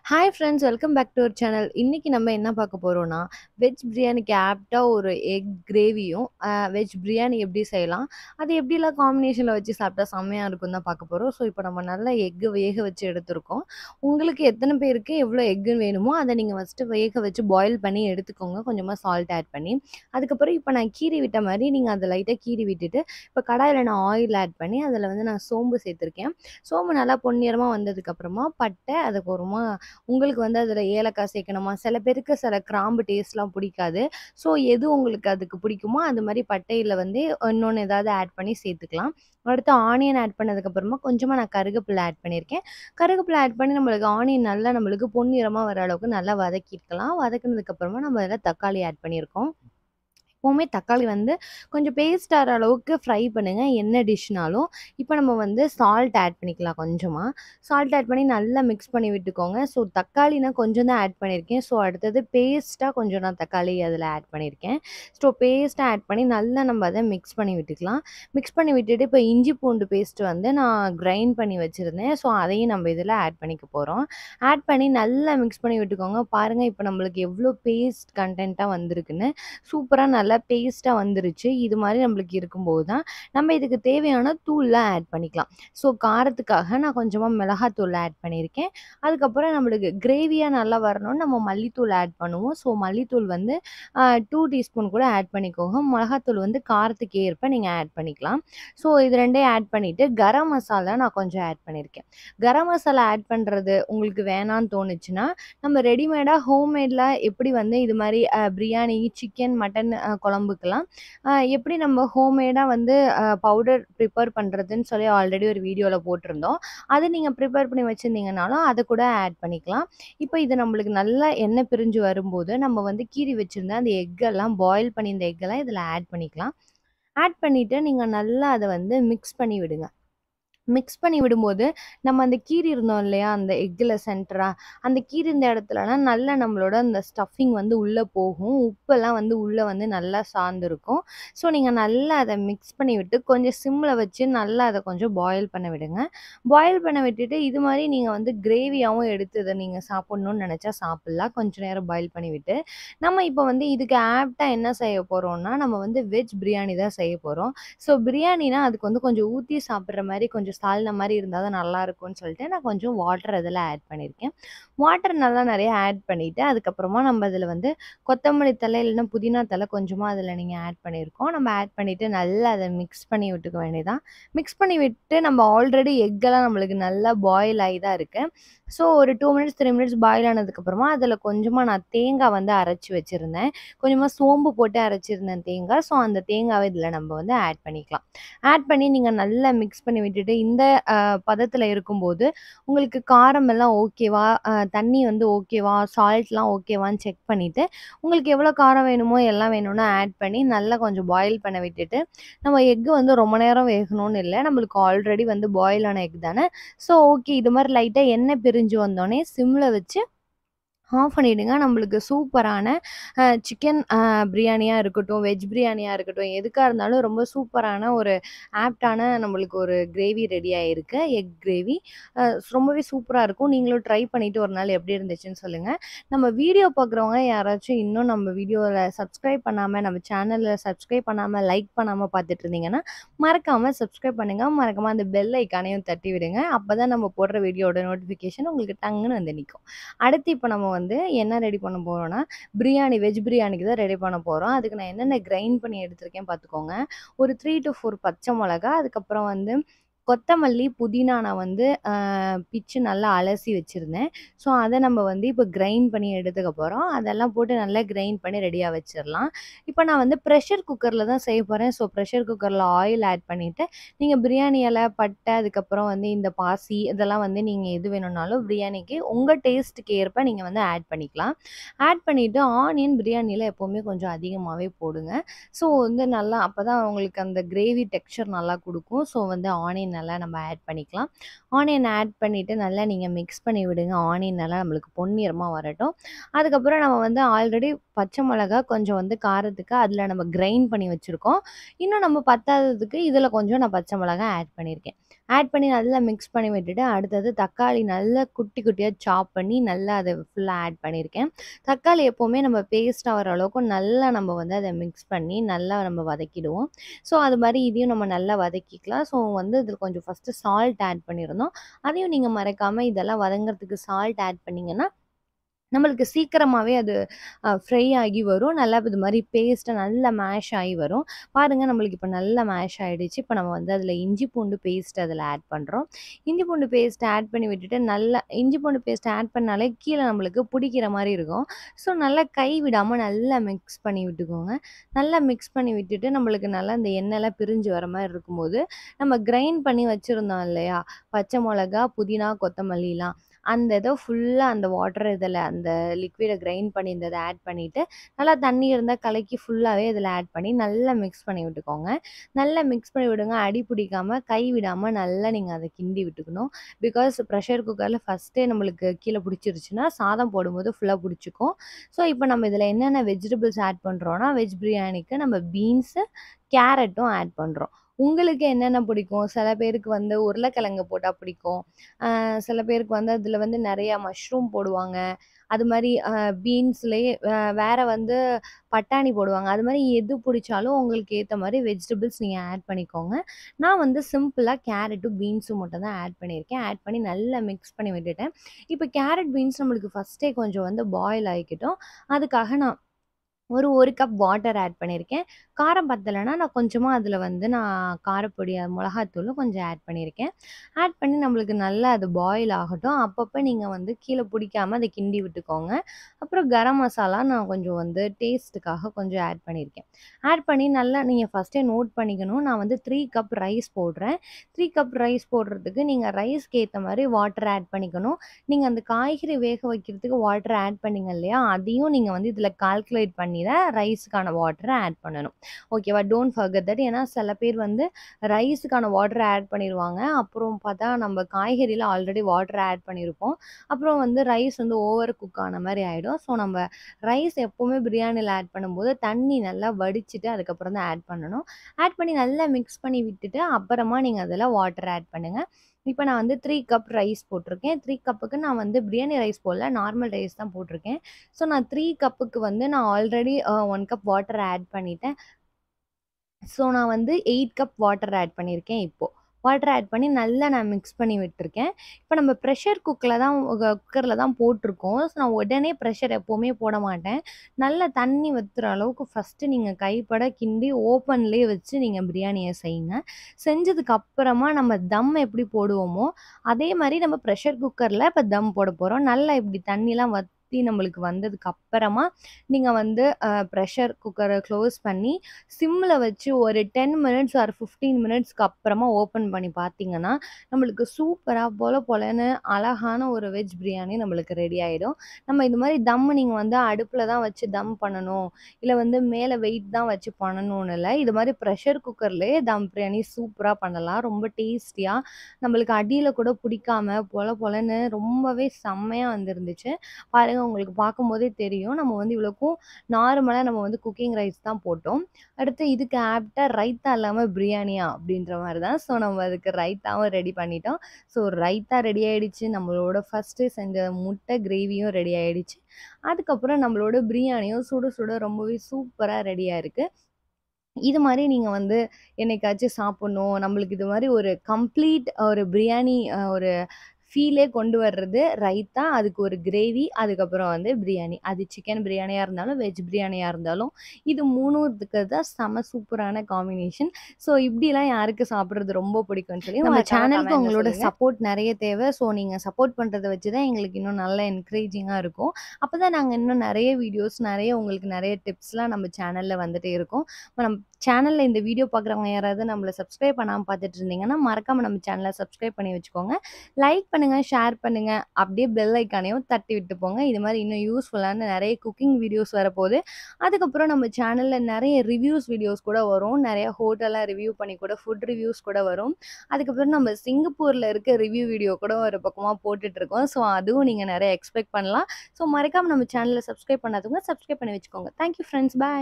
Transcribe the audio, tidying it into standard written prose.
Hi friends, welcome back to our channel. இன்னைக்கு நம்ம என்ன பார்க்க போறோம்னா, வெஜ் பிரியாணிக்கு ஆப்ட்டா ஒரு எக் கிரேவியும், வெஜ் பிரியாணி எப்படி செய்யலாம்? அது எப்படிலாம் காம்பினேஷன்ல வச்சு சாப்பிட்டா செம்மையா இருக்கும்னு தான் பார்க்க போறோம். ஸோ, இப்போ நம்ம நல்லா எக் வேக வச்சு எடுத்திருக்கோம். உங்களுக்கு எத்தனை பேருக்கு எவ்வளோ எக்கு வேணுமோ, அத நீங்க ஃபர்ஸ்ட்டு வேக வச்சு பாயில் பண்ணி எடுத்துக்கோங்க. கொஞ்சமா சால்ட் ஆட் பண்ணி. அதுக்கப்புறம் இப்போ நான் கீறி விட்ட மாரி நீங்க அத லைட்டா கீறி விட்டுட்டு, இப்போ கடாயில நான் ஆயில் ஆட் பண்ணி, அதில வந்து நான் சோம்பு சேர்த்துருக்கேன். சோம்பு நல்லா பொன்னிறமா வந்ததுக்கப்புறமா பட்டை, அதுக்கப்புறமா உங்களுக்கு வந்து அதில ஏலக்காய் சேர்க்கணுமா? சில பேருக்கு சில கிராம்பு டேஸ்ட்லாம் பிடிக்காது. ஸோ, எது உங்களுக்கு அதுக்கு பிடிக்குமோ, அந்த மாரி பட்டையில வந்து இன்னொன்னு ஏதாவது ஆட் பண்ணி சேர்த்துக்கலாம். அடுத்து ஆனியன் ஆட் பண்ணதுக்கப்புறமா கொஞ்சமா நான் கருவேப்பில ஆட் பண்ணியிருக்கேன். கருவேப்பில ஆட் பண்ணி நம்மளுக்கு ஆனியன் நல்லா நம்மளுக்கு பொன்னிறமா வர அளவுக்கு நல்லா வதக்கிக்கலாம். வதக்குனதுக்கப்புறமா நம்ம அதில தக்காளி ஆட் பண்ணியிருக்கோம். எப்பவுமே தக்காளி வந்து கொஞ்சம் பேஸ்ட் ஆற அளவுக்கு ஃப்ரை பண்ணுங்க, என்ன டிஷ்னாலும். இப்போ நம்ம வந்து சால்ட் ஆட் பண்ணிக்கலாம் கொஞ்சமா. சால்ட் ஆட் பண்ணி நல்லா மிக்ஸ் பண்ணி விட்டுக்கோங்க. ஸோ, தக்காளி நான் கொஞ்சம் தான் ஆட் பண்ணியிருக்கேன். ஸோ, அடுத்தது பேஸ்ட்டா கொஞ்சம் நான் தக்காளி அதில ஆட் பண்ணியிருக்கேன். ஸோ, பேஸ்ட்டா ஆட் பண்ணி நல்லா நம்ம அத மிக்ஸ் பண்ணி விட்டுக்கலாம். மிக்ஸ் பண்ணி விட்டுட்டு இப்போ இஞ்சி பூண்டு பேஸ்ட் வந்து நான் கிரைண்ட் பண்ணி வச்சிருந்தேன். ஸோ, அதையும் நம்ம இதில ஆட் பண்ணிக்க போறோம். ஆட் பண்ணி நல்லா மிக்ஸ் பண்ணி விட்டுக்கோங்க. பாருங்க இப்போ நம்மளுக்கு எவ்வளோ பேஸ்ட் கன்டென்ட்டா வந்திருக்குன்னு. சூப்பரா நல்லா பேஸ்ட்டா வந்துருச்சு. இது மாரி நம்மளுக்கு இருக்கும்போது தான், நம்ம இதுக்கு தேவையான தூள்லாம் ஆட் பண்ணிக்கலாம். ஸோ, காரத்துக்காக நான் கொஞ்சமா மிளகாத்தூள் ஆட் பண்ணியிருக்கேன். அதுக்கப்புறம் நம்மளுக்கு கிரேவியா நல்லா வரணும்னு நம்ம மல்லித்தூள் ஆட் பண்ணுவோம். ஸோ, மல்லித்தூள் வந்து 2 டீஸ்பூன் கூட ஆட் பண்ணிக்கோங்க. மிளகாத்தூள் வந்து காரத்துக்கு ஏற்ப நீங்க ஆட் பண்ணிக்கலாம். ஸோ, இது 2யும் ஆட் பண்ணிட்டு, கரம் மசாலா நான் கொஞ்சம் ஆட் பண்ணியிருக்கேன். கரம் மசாலா ஆட் பண்றது உங்களுக்கு வேணான்னு தோணுச்சுன்னா, நம்ம ரெடிமேடா ஹோம்மேட்ல எப்படி வந்து இது மாரி பிரியாணி, சிக்கன், மட்டன் குழம்புக்கெல்லாம் எப்படி நம்ம ஹோம்மேடா வந்து பவுடர் ப்ரிப்பேர் பண்ணுறதுன்னு சொல்லி ஆல்ரெடி ஒரு வீடியோல போட்டிருந்தோம். அது நீங்க ப்ரிப்பேர் பண்ணி வச்சிருந்தீங்கனாலும், அத கூட ஆட் பண்ணிக்கலாம். இப்போ இது நம்மளுக்கு நல்லா எண்ணெய் பிரிஞ்சு வரும்போது, நம்ம வந்து கீறி வச்சிருந்த அந்த எக்கெல்லாம் பாயில் பண்ணியிருந்த எக்கெல்லாம் இதில ஆட் பண்ணிக்கலாம். ஆட் பண்ணிட்டு நீங்க நல்லா அத வந்து மிக்ஸ் பண்ணி விடுங்க. மிக்ஸ் பண்ணி விடும்போது, நம்ம அந்த கீறி இருந்தோம் இல்லையா? அந்த எக்குல சென்டரா, அந்த கீறிந்த இடத்துலலாம் நல்லா நம்மளோட அந்த ஸ்டஃபிங் வந்து உள்ள போகும். உப்பெல்லாம் வந்து உள்ள வந்து நல்லா சார்ந்திருக்கும். ஸோ, நீங்க நல்லா அத மிக்ஸ் பண்ணி விட்டு, கொஞ்சம் சிம்ல வச்சு நல்லா அத கொஞ்சம் பாயில் பண்ண விடுங்க. பாயில் பண்ண விட்டுட்டு, இது மாரி நீங்க வந்து கிரேவியாவும் எடுத்து இத நீங்க சாப்பிடணும்னு நெனச்சா சாப்பிடலாம். கொஞ்ச நேரம் பாயில் பண்ணி விட்டு. நம்ம இப்போ வந்து இதுக்கு ஆப்ட்டா என்ன செய்ய போறோம்னா, நம்ம வந்து வெஜ் பிரியாணி தான் செய்ய போறோம். ஸோ, பிரியாணினா அதுக்கு வந்து கொஞ்சம் ஊத்தி சாப்பிடுற மாரி, கொஞ்சம் சால்னா மாரி இருந்தா தான் நல்லாருக்கும்ன்னு சொல்லிட்டு, நான் கொஞ்சம் வாட்டர் அதில ஆட் பண்ணியிருக்கேன். வாட்டர் நல்லா நெறைய ஆட் பண்ணிட்டு, அதுக்கப்புறமா நம்ம அதில வந்து கொத்தமல்லி தழை இல்லன்னா புதினா தழை கொஞ்சமா அதில நீங்க ஆட் பண்ணியிருக்கோம். நம்ம ஆட் பண்ணிட்டு நல்லா அத மிக்ஸ் பண்ணி விட்டுக்க வேண்டியதான். மிக்ஸ் பண்ணி விட்டு நம்ம ஆல்ரெடி எக்கெல்லாம் நம்மளுக்கு நல்லா பாயில் ஆகி தான் இருக்கு. ஸோ, ஒரு 2 மினிட்ஸ், 3 மினிட்ஸ் பாயில் ஆனதுக்கப்புறமா அதில கொஞ்சமா நான் தேங்காய் வந்து அரைச்சு வச்சிருந்தேன். கொஞ்சமா சோம்பு போட்டு அரைச்சிருந்தேன் தேங்காய். ஸோ, அந்த தேங்காவ இதில நம்ம வந்து ஆட் பண்ணிக்கலாம். ஆட் பண்ணி நீங்க நல்லா மிக்ஸ் பண்ணி விட்டுட்டு, இந்த பதத்தில இருக்கும்போது, உங்களுக்கு காரம் எல்லாம் ஓகேவா? தண்ணி வந்து ஓகேவா? சால்ட்லாம் ஓகேவான்னு செக் பண்ணிட்டு, உங்களுக்கு எவ்வளோ காரம் வேணுமோ, எல்லாம் வேணும்னா ஆட் பண்ணி நல்லா கொஞ்சம் பாயில் பண்ண விட்டுட்டு, நம்ம எக் வந்து ரொம்ப நேரம் வேகணும்னு இல்ல. நம்மளுக்கு ஆல்ரெடி வந்து பாயில் ஆன எக் தானே. ஸோ, ஓகே இது மாரி லைட்டா எண்ணெய் பிரிஞ்சு வந்தோனே சிம்ல வச்சு ஆஃப் பண்ணிடுங்க. நம்மளுக்கு சூப்பரான சிக்கன் பிரியாணியா இருக்கட்டும், வெஜ் பிரியாணியா இருக்கட்டும், எதுக்கா இருந்தாலும் ரொம்ப சூப்பரான ஒரு ஆப்ட்டான நம்மளுக்கு ஒரு கிரேவி ரெடி ஆயிருக்கு. Egg gravy. ரொம்பவே சூப்பரா இருக்கும். நீங்களும் ட்ரை பண்ணிட்டு ஒரு நாள் எப்படி இருந்துச்சுன்னு சொல்லுங்க. நம்ம வீடியோ பார்க்குறவங்க யாராச்சும் இன்னும் நம்ம வீடியோல சப்ஸ்கிரைப் பண்ணாம, நம்ம சேனல்ல சப்ஸ்கிரைப் பண்ணாம, லைக் பண்ணாம பார்த்துட்டு இருந்தீங்கன்னா, மறக்காம சப்ஸ்கிரைப் பண்ணுங்க. மறக்காம அந்த பெல் ஐகானையும் தட்டி விடுங்க. அப்பதான் நம்ம போடுற வீடியோட நோட்டிஃபிகேஷன் உங்களுக்கு டங்குன்னு வந்து நிக்கும். அடுத்து இப்ப நம்ம வந்து என்ன ரெடி பண்ண போறோம்னா, பிரியாணி வெஜ் பிரியாணிக்கு தான் ரெடி பண்ண போறோம். அதுக்கு நான் என்னென்ன கிரைண்ட் பண்ணி எடுத்திருக்கேன் பார்த்துக்கோங்க. ஒரு 3 to 4 பச்சை மொளகா, அதுக்கப்புறம் வந்து கொத்தமல்லி, புதினா நான் வந்து பிச்சு நல்லா அலசி வச்சிருந்தேன். ஸோ, அத நம்ம வந்து இப்ப கிரைண்ட் பண்ணி எடுத்துக்க போறோம். அதெல்லாம் போட்டு நல்லா கிரைண்ட் பண்ணி ரெடியா வச்சிரலாம். இப்ப நான் வந்து பிரஷர் குக்கர்ல தான் செய்ய போறேன். ஸோ, பிரஷர் குக்கர்ல ஆயில் ஆட் பண்ணிட்டு, நீங்க பிரியாணி இல, பட்டை, அதுக்கப்புறம் வந்து இந்த பாசி இதெல்லாம் வந்து நீங்க எது வேணும்னாலும் பிரியாணிக்கு உங்க டேஸ்ட்டுக்கு ஏற்ப நீங்க வந்து ஆட் பண்ணிக்கலாம். ஆட் பண்ணிட்டு ஆனியன் பிரியாணில எப்பவுமே கொஞ்சம் அதிகமாவே போடுங்க. ஸோ, வந்து நல்லா அப்பதான் உங்களுக்கு அந்த கிரேவி டெக்ஸ்சர் நல்லா குடுக்கும். ஸோ, வந்து ஆனியன் நல்லா நம்ம ஆட் பண்ணிக்கலாம். ஆனியன் ஆட் பண்ணிட்டு நல்லா நீங்க மிக்ஸ் பண்ணி விடுங்க. ஆனியன் நல்லா நம்மளுக்கு பொன்னிறமா வரட்டும். அதுக்கப்புறம் நம்ம வந்து ஆல்ரெடி பச்சை மிளகா கொஞ்சம் வந்து காரத்துக்கு அதில நம்ம கிரைண்ட் பண்ணி வச்சிருக்கோம். இன்னும் நம்ம பத்தாததுக்கு இதில கொஞ்சம் நான் பச்சை மிளகா ஆட் பண்ணியிருக்கேன். ஆட் பண்ணி நல்லா மிக்ஸ் பண்ணி விட்டுட்டு, அடுத்தது தக்காளி நல்லா குட்டி குட்டியா சாப் பண்ணி நல்லா அத ஃபுல்லா ஆட் பண்ணியிருக்கேன். தக்காளி எப்பவுமே நம்ம பேஸ்ட்டா வர அளவுக்கு நல்லா நம்ம வந்து அத மிக்ஸ் பண்ணி நல்லா நம்ம வதக்கிடுவோம். ஸோ, அது மாரி இதையும் நம்ம நல்லா வதக்கிக்கலாம். ஸோ, வந்து இதில கொஞ்சம் ஃபர்ஸ்ட்டு சால்ட் ஆட் பண்ணியிருந்தோம். அதையும் நீங்க மறக்காம இதெல்லாம் வதங்குறதுக்கு சால்ட் ஆட் பண்ணீங்கன்னா, நம்மளுக்கு சீக்கிரமாவே அது ஃப்ரை ஆகி வரும். நல்லா இது மாரி பேஸ்ட்டா நல்லா மேஷ் ஆகி வரும். பாருங்க நம்மளுக்கு இப்ப நல்லா மேஷ் ஆயிடுச்சு. இப்ப நம்ம வந்து அதில இஞ்சி பூண்டு பேஸ்ட் அதில ஆட் பண்றோம். இஞ்சி பூண்டு பேஸ்ட் ஆட் பண்ணி விட்டுட்டு நல்லா இஞ்சி பூண்டு பேஸ்ட் ஆட் பண்ணாலே கீழ நம்மளுக்கு புடிக்கிற மாரி இருக்கும். ஸோ, நல்லா கை விடாம நல்லா மிக்ஸ் பண்ணி விட்டுக்கோங்க. நல்லா மிக்ஸ் பண்ணி விட்டுட்டு நம்மளுக்கு நல்லா இந்த எண்ணெய்லாம் பிரிஞ்சு வர மாரி இருக்கும்போது, நம்ம கிரைண்ட் பண்ணி வச்சிருந்தோம் இல்லையா? பச்சை மொளகா, புதினா, கொத்தமல்லிலாம் அந்த இத ஃபுல்லா அந்த வாட்டர் இதில அந்த லிக்விட கிரைண்ட் பண்ணியிருந்தத ஆட் பண்ணிட்டு, நல்லா தண்ணி இருந்தா கலக்கி ஃபுல்லாவே இதில ஆட் பண்ணி நல்லா மிக்ஸ் பண்ணி விட்டுக்கோங்க. நல்லா மிக்ஸ் பண்ணி விடுங்க. அடி பிடிக்காம, கை விடாம நல்லா நீங்க அத கிண்டி விட்டுக்கணும். பிகாஸ் ப்ரெஷர் குக்கர்ல ஃபர்ஸ்ட்டே நம்மளுக்கு கீழ பிடிச்சிருச்சுன்னா, சாதம் போடும்போது ஃபுல்லா பிடிச்சுக்கும். ஸோ, இப்ப நம்ம இதில என்னென்ன வெஜிடபிள்ஸ் ஆட் பண்றோம்னா, வெஜ் பிரியாணிக்கு நம்ம பீன்ஸு, கேரட்டும் ஆட் பண்றோம். உங்களுக்கு என்னென்ன பிடிக்கும்? சில பேருக்கு வந்து உருளைக்கிழங்கு போட்டா பிடிக்கும். சில பேருக்கு வந்து அதில வந்து நெறைய மஷ்ரூம் போடுவாங்க. அது மாரி பீன்ஸ்லயே வேற வந்து பட்டாணி போடுவாங்க. அது மாரி எது புடிச்சாலும் உங்களுக்கு ஏத்த மாரி வெஜிடபிள்ஸ் நீங்க ஆட் பண்ணிக்கோங்க. நான் வந்து சிம்பிளா கேரட்டும், பீன்ஸும் மட்டும் தான் ஆட் பண்ணியிருக்கேன். ஆட் பண்ணி நல்லா மிக்ஸ் பண்ணி விட்டுட்டேன். இப்ப கேரட், பீன்ஸ் நம்மளுக்கு ஃபர்ஸ்ட்டே கொஞ்சம் வந்து பாயில் ஆயிக்கட்டும். அதுக்காக நான் ஒரு 1 கப் வாட்டர் ஆட் பண்ணியிருக்கேன். காரம் பத்தலன்னா, நான் கொஞ்சமா அதில வந்து நான் காரப்பொடி, மொளகாத்தூளும் கொஞ்சம் ஆட் பண்ணியிருக்கேன். ஆட் பண்ணி நம்மளுக்கு நல்லா அது பாயில் ஆகட்டும். அப்பப்ப நீங்க வந்து கீழ புடிக்காம அத கிண்டி விட்டுக்கோங்க. அப்புறம் கரம் மசாலா நான் கொஞ்சம் வந்து டேஸ்ட்டுக்காக கொஞ்சம் ஆட் பண்ணியிருக்கேன். ஆட் பண்ணி நல்லா நீங்க ஃபர்ஸ்ட்டே நோட் பண்ணிக்கணும். நான் வந்து 3 கப் ரைஸ் போடுறேன். 3 கப் ரைஸ் போடுறதுக்கு நீங்க ரைஸ்க்கு ஏத்த மாரி வாட்டர் ஆட் பண்ணிக்கணும். நீங்க அந்த காய்கறி வேக வைக்கிறதுக்கு வாட்டர் ஆட் பண்ணீங்க இல்லையா? அதையும் நீங்க வந்து இதில கால்குலேட் பண்ணி தான் ரைஸுக்கான வாட்டர ஆட் பண்ணணும். ஓகேவா? Don't forget that. ஏன்னா சில பேர் வந்து ரைஸுக்கான வாட்டர ஆட் பண்ணிருவாங்க. அப்புறம் பார்த்தா நம்ம காய்கறில ஆல்ரெடி வாட்டர் ஆட் பண்ணியிருப்போம். அப்புறம் வந்து ரைஸ் வந்து ஓவர் குக் ஆன மாரி ஆயிடும். ஸோ, நம்ம ரைஸ் எப்பவுமே பிரியாணில ஆட் பண்ணும்போது தண்ணி நல்லா வடிச்சுட்டு அதுக்கப்புறம் தான் ஆட் பண்ணணும். ஆட் பண்ணி நல்லா மிக்ஸ் பண்ணி விட்டுட்டு, அப்புறமா நீங்க அதில வாட்டர் ஆட் பண்ணுங்க. இப்ப நான் வந்து 3 கப் ரைஸ் போட்டிருக்கேன். 3 கப்புக்கு நான் வந்து பிரியாணி ரைஸ் போடல. நார்மல் ரைஸ் தான் போட்டிருக்கேன். ஸோ, நான் 3 கப்புக்கு வந்து நான் ஆல்ரெடி 1 கப் வாட்டர் ஆட் பண்ணிட்டேன். ஸோ, நான் வந்து 8 கப் வாட்டர் ஆட் பண்ணியிருக்கேன் இப்போ. வாட்டர் ஆட் பண்ணி நல்லா நான் மிக்ஸ் பண்ணி விட்டுருக்கேன். இப்ப நம்ம ப்ரெஷர் குக்கர்ல தான் போட்டுருக்கோம். ஸோ, நான் உடனே ப்ரெஷர் எப்பவுமே போட மாட்டேன். நல்லா தண்ணி வத்துற அளவுக்கு ஃபர்ஸ்ட்டு நீங்க கைப்பட கிண்டி ஓப்பன்லேயே வச்சு நீங்க பிரியாணிய செய்யுங்க. செஞ்சதுக்கு அப்புறமா நம்ம தம் எப்படி போடுவோமோ, அதே மாரி நம்ம ப்ரெஷர் குக்கர்ல இப்ப தம் போட போறோம். நல்லா இப்படி தண்ணிலாம் வத்தி நம்மளுக்கு வந்ததுக்கு அப்புறமா, நீங்க வந்து ப்ரெஷர் குக்கர க்ளோஸ் பண்ணி சிம்ல வச்சு ஒரு 10 மினிட்ஸ் ஆர் 15 மினிட்ஸ்க்கு அப்புறமா ஓப்பன் பண்ணி பார்த்தீங்கன்னா, நம்மளுக்கு சூப்பரா பொல பொலன்னு அழகான ஒரு வெஜ் பிரியாணி நம்மளுக்கு ரெடி ஆயிடும். நம்ம இது மாரி தம் நீங்க வந்து அடுப்புல தான் வச்சு தம் பண்ணணும். இல்ல வந்து மேல வெயிட் தான் வச்சு பண்ணணும்னு இல்ல. இது மாரி ப்ரெஷர் குக்கர்லயே தம் பிரியாணி சூப்பரா பண்ணலாம். ரொம்ப டேஸ்டியா நம்மளுக்கு அடியில கூட புடிக்காம பொல பொலன்னு ரொம்பவே செம்மையா வந்திருந்துச்சு. பாருங்க உங்களுக்கு பார்க்கும்போதே தெரியும். நம்ம வந்து இவ்வளோக்கும் நார்மலா நம்ம வந்து குக்கிங் ரைஸ் தான் போட்டோம். அடுத்து இதுக்கு ஆப்ட்டா ரைத்தா இல்லாம பிரியாணியா? அப்படின்ற மாரி தான். ஸோ, நம்ம அதுக்கு ரைத்தாவும் ரெடி பண்ணிட்டோம். ஸோ, ரைத்தா ரெடி ஆயிடுச்சு. நம்மளோட ஃபர்ஸ்ட்டு செஞ்ச முட்டை கிரேவியும் ரெடி ஆயிடுச்சு. அதுக்கப்புறம் நம்மளோட பிரியாணியும் சுட சுட ரொம்பவே சூப்பரா ரெடியா இருக்கு. இது மாரி நீங்க வந்து என்னைக்காச்சும் சாப்பிடணும். நம்மளுக்கு இது மாரி ஒரு கம்ப்ளீட் ஒரு பிரியாணி ஒரு ஃபீலே கொண்டு வர்றது ரைத்தா, அதுக்கு ஒரு கிரேவி, அதுக்கப்புறம் வந்து பிரியாணி. அது சிக்கன் பிரியாணியா இருந்தாலும், வெஜ் பிரியாணியா இருந்தாலும், இது 3ம் இருக்கிறது தான் செம சூப்பரான காம்பினேஷன். ஸோ, இப்படிலாம் யாருக்கு சாப்பிடுறது ரொம்ப பிடிக்கும்னு சொல்லி நம்ம மறக்காம சேனலுக்கு கமெண்ட்ல உங்களோட சொல்லுங்க. சப்போர்ட் நெறைய தேவை. ஸோ, நீங்க சப்போர்ட் பண்றத வச்சு தான் எங்களுக்கு இன்னும் நல்லா என்கரேஜிங்கா இருக்கும். அப்பதான் நாங்க இன்னும் நெறைய வீடியோஸ், நெறைய உங்களுக்கு நெறைய டிப்ஸ்லாம் நம்ம சேனல்ல வந்துட்டே இருக்கும். நம்ம சேனல்ல இந்த வீடியோ பார்க்குறவங்க யாராவது நம்மள சப்ஸ்கிரைப் பண்ணாம பார்த்துட்டு இருந்தீங்கன்னா, மறக்காம நம்ம சேனல சப்ஸ்கிரைப் பண்ணி வச்சுக்கோங்க. லைக் பண்ணுங்க, ஷேர் பண்ணுங்க. அப்படியே பெல் ஐக்கானையும் தட்டி விட்டு போங்க. இது மாரி இன்னும் யூஸ்ஃபுல்லான நெறைய குக்கிங் வீடியோஸ் வரப்போது. அதுக்கப்புறம் நம்ம சேனல்ல நெறைய ரிவ்யூஸ் வீடியோஸ் கூட வரும். நெறைய ஹோட்டல்லாம் ரிவ்யூ பண்ணி கூட ஃபுட் ரிவ்யூஸ் கூட வரும். அதுக்கப்புறம் நம்ம சிங்கப்பூர்ல இருக்க ரிவ்யூ வீடியோ கூட ஒரு பக்கமா போட்டுட்ருக்கோம். ஸோ, அதுவும் நீங்க நெறைய எக்ஸ்பெக்ட் பண்ணலாம். ஸோ, மறக்காம நம்ம சேனல சப்ஸ்கிரைப் பண்ணாதவங்க சப்ஸ்கிரைப் பண்ணி வச்சுக்கோங்க. Thank you friends. பாய்.